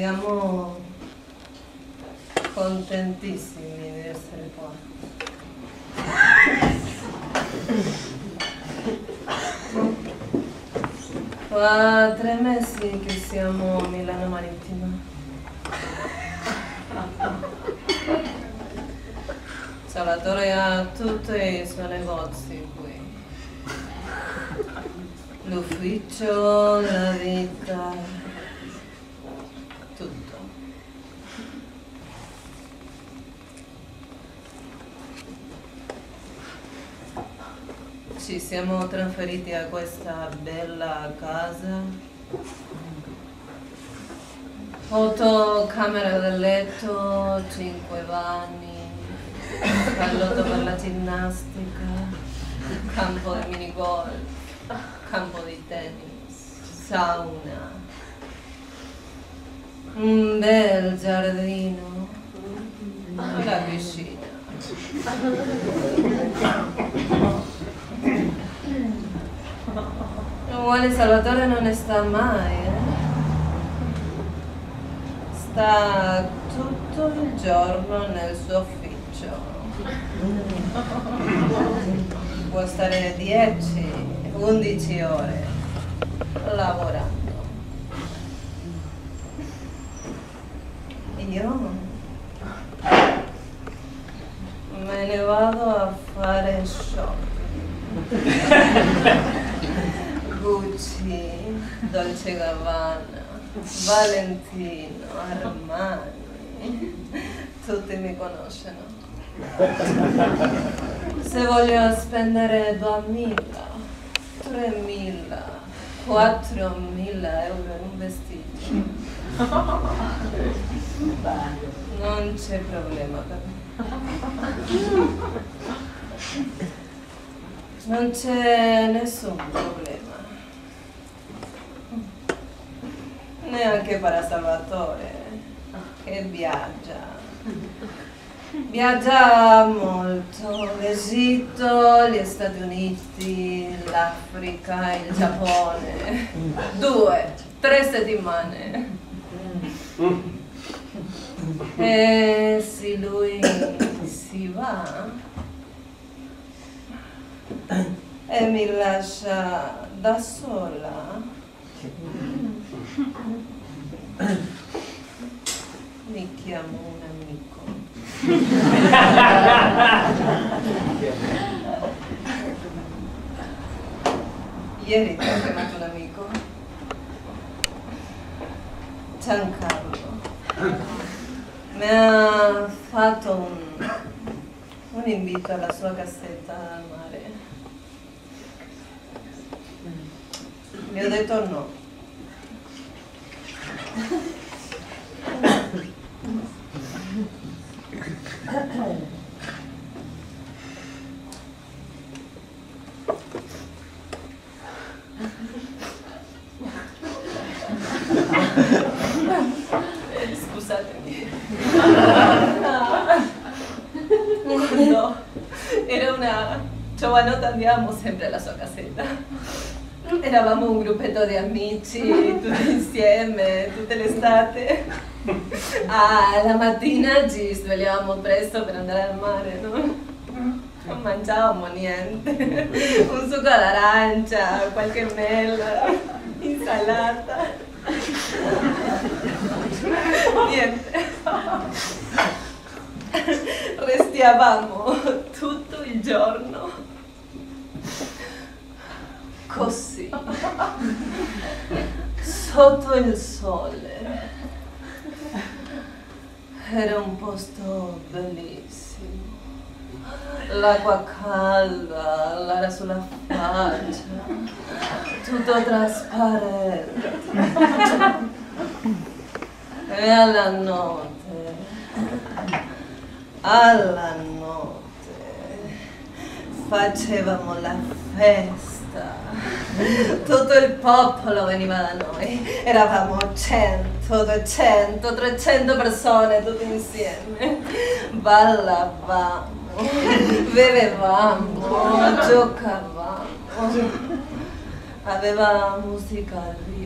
Siamo contentissimi di essere qua. Fa 3 mesi che siamo a Milano Marittima. Salvatore ha tutti i suoi negozi qui. L'ufficio, la vita, tutto. Ci siamo trasferiti a questa bella casa. 8 camere da letto, 5 bagni, salottino per la ginnastica, campo di minigolf, campo di tennis, sauna, un bel giardino, la piscina. Vuole Salvatore non sta mai, Sta tutto il giorno nel suo ufficio. Può stare 10, 11 ore lavorando. Io me ne vado a fare shopping. Gucci, Dolce Gabbana, Valentino, Armani, tutti mi conoscono. Se voglio spendere 2.000, 3.000, 4.000 euro in un vestito, non c'è problema per me. Non c'è nessun problema. Neanche per Salvatore, che viaggia. Viaggia molto, l'Egitto, gli Stati Uniti, l'Africa, il Giappone. 2, 3 settimane. E se lui si va e mi lascia da sola, mi chiamo un amico. Ieri ti ho chiamato un amico, Giancarlo. Mi ha fatto un invito alla sua casetta al mare. Gli ho detto no. Scusatemi. Quando era una giovanotta andavamo sempre alla sua casetta. Eravamo un gruppetto di amici, tutti insieme, tutte le estate. La mattina ci svegliavamo presto per andare al mare, no? Non mangiavamo niente. Un succo d'arancia, qualche mela, insalata. Niente. Restiavamo tutto il giorno così, sotto il sole. Era un posto bellissimo. L'acqua calda, l'aria sulla faccia, tutto trasparente. E alla notte, facevamo la festa. Tutto il popolo veniva da noi. Eravamo 100, 200, 300 persone tutte insieme. Ballavamo, bevevamo, giocavamo. Aveva musica al